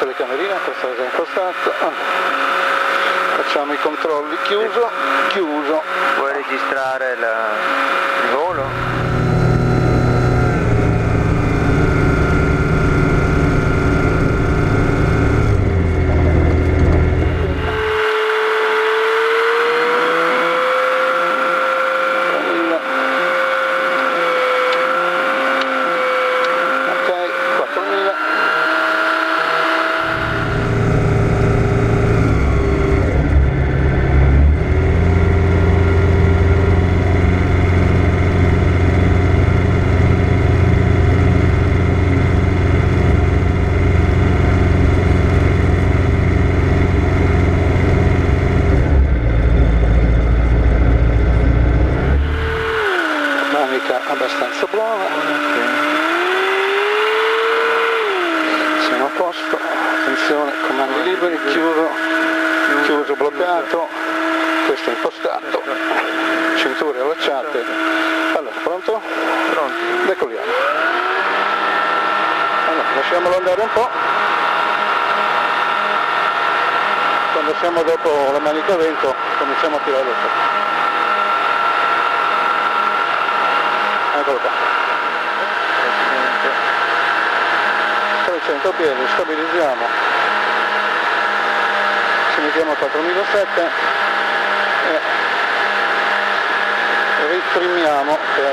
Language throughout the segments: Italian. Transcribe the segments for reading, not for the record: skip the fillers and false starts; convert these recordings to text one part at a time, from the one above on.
telecamerina, questa è già impostata. Facciamo i controlli, chiuso. Vuoi registrare il volo? Abbastanza buona, siamo a posto, attenzione, comandi liberi, chiuso bloccato, questo è impostato, cinture allacciate. Allora, pronto? Pronto. Decolliamo. Allora, lasciamolo andare un po', quando siamo dopo la manica a vento cominciamo a tirare su. Eccolo qua, 300 piedi, stabilizziamo, ci mettiamo a 4007 e ritrimmiamo per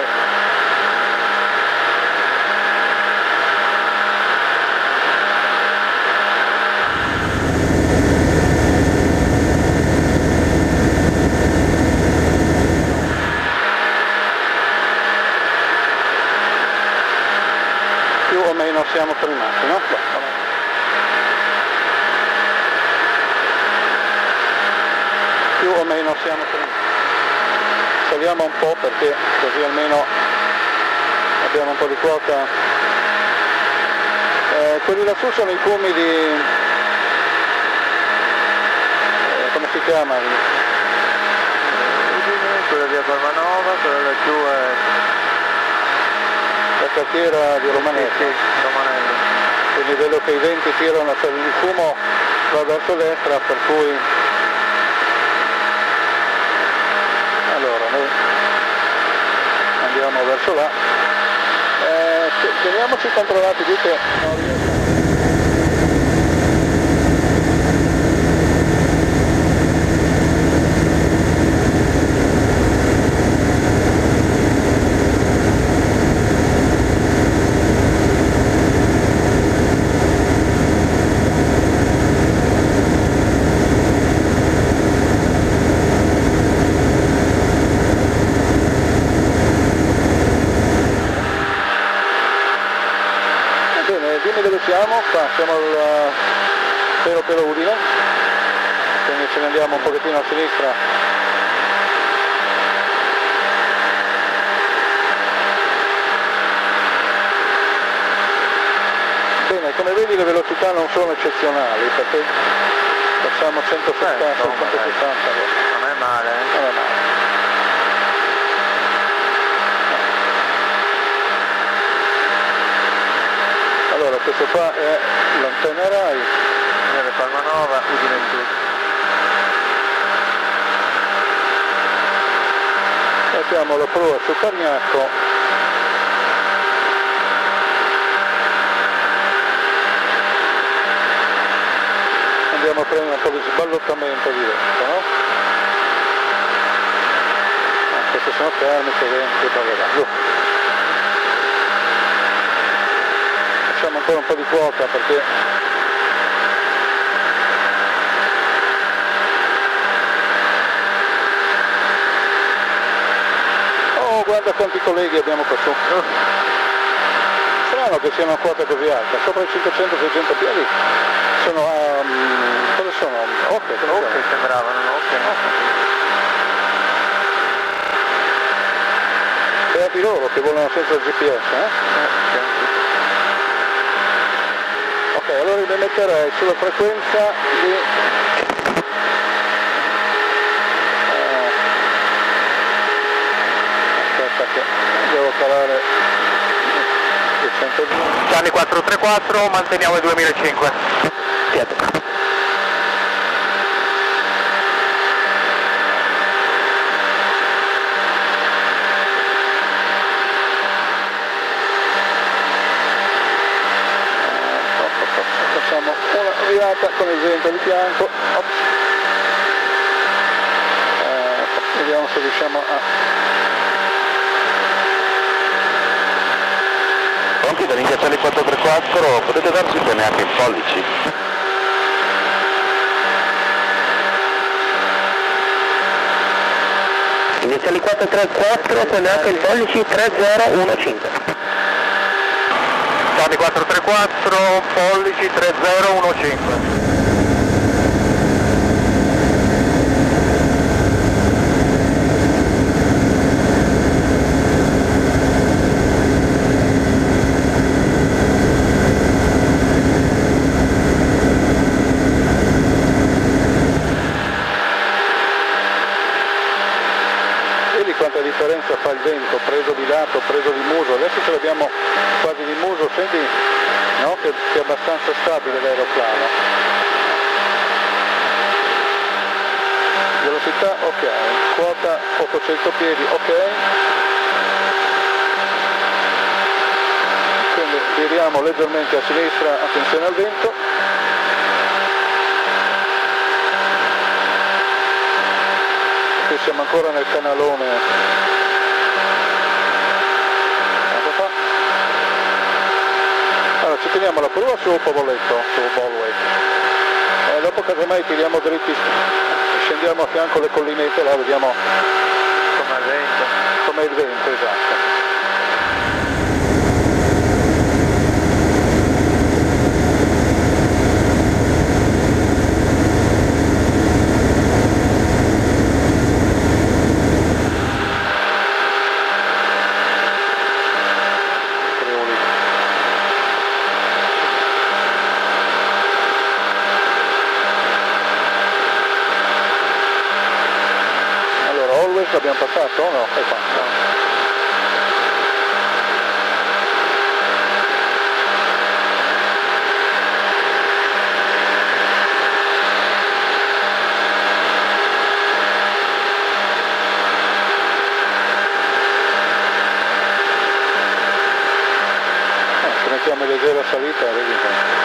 più o meno siamo trimati, no? Più o meno siamo trimati. Saliamo un po' perché così almeno abbiamo un po' di quota. Quelli lassù sono i fumi di... come si chiama? Quella di Palmanova, quella laggiù è... la cartiera di Romanello. Sì, Romanello. Quindi vedo che i venti tirano, il fumo va verso destra, per cui allora noi andiamo verso là. Teniamoci controllati qui che non riesco. Dimmi dove siamo, qua siamo al Pero Udine, quindi ce ne andiamo un pochettino a sinistra. Bene, come vedi le velocità non sono eccezionali perché facciamo 170, 160. Non è male, Non è male. Allora, questo qua è l'antenna Rai. Palmanova, Udine Sud. Mettiamo la prua su Cargnacco. Andiamo a prendere un po' di sballottamento di vento, no? Queste sono termiche, venti, giù. Facciamo ancora un po' di quota perché oh, guarda quanti colleghi abbiamo qua su. Strano che siano a quota così alta, sopra i 500-600 piedi sono a cosa sono? Ok, sembravano, beati loro che volano senza il GPS, Ok, allora mi metterei sulla frequenza di aspetta che devo calare 202. Gianni 434, manteniamo il 2005. avviata con il vento di fianco. Ops. Vediamo se riusciamo a... Pronti dall'Indiacelli 434, potete darci bene anche i pollici? Indiacelli 434, prende anche il pollici 3015. Tani 434, pollici 3015. Quanta differenza fa il vento, preso di lato, preso di muso, adesso ce l'abbiamo quasi di muso, senti, no? che è abbastanza stabile l'aeroplano. Velocità ok, quota 800 piedi ok, quindi viriamo leggermente a sinistra, attenzione al vento. Qui siamo ancora nel canalone. Allora ci teniamo la prua su Povoletto, su Bolway. Dopo casomai tiriamo dritti, scendiamo a fianco le collinette, là vediamo com'è il vento, esatto. L'abbiamo passato o no? È qua. No. Se mettiamo in leggera salita, vedi che...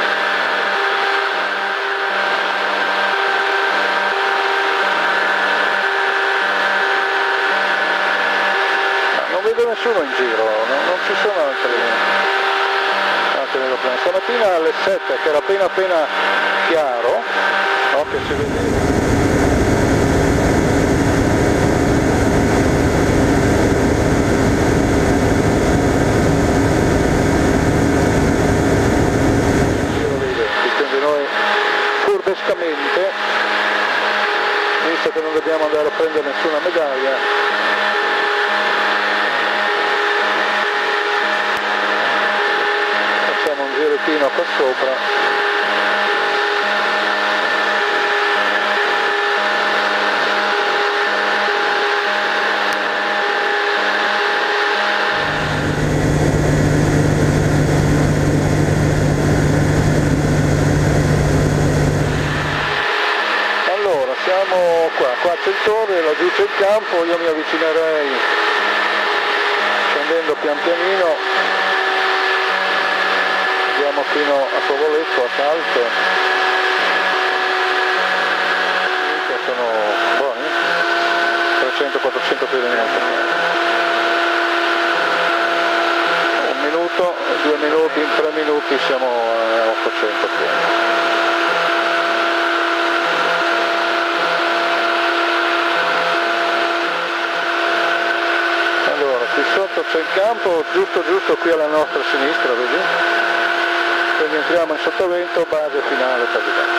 Non vedo nessuno in giro, non ci sono altri aeroplani. Stamattina alle 7, che era appena chiaro, no, che si vedeva. Giro dei venti, quindi noi furbescamente, visto che non dobbiamo andare a prendere nessuna medaglia, un girettino qua sopra. Allora siamo qua c'è il torre, laggiù c'è il campo, io mi avvicinerei scendendo pian pianino. Andiamo fino a Povoletto, a Salto, che sono buoni, 300-400 piedi minuto. Un minuto, 2 minuti, in 3 minuti siamo a 800 piedi. Allora, qui sotto c'è il campo, giusto qui alla nostra sinistra, vedi? Quindi entriamo in sottovento, base finale capitale.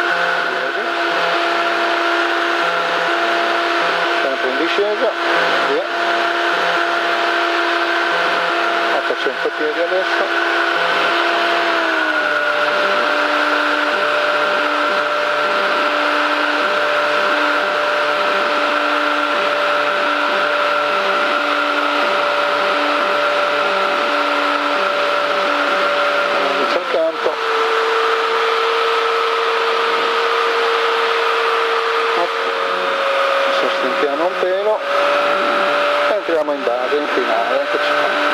Sempre in discesa, via. 800 piedi adesso. Sostentiamo un pelo e entriamo in base, in finale, eccoci qua.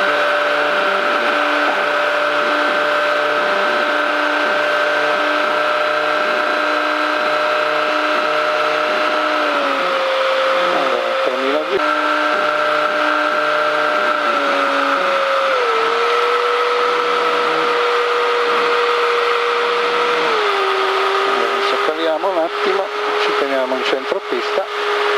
un attimo, ci teniamo in centro pista.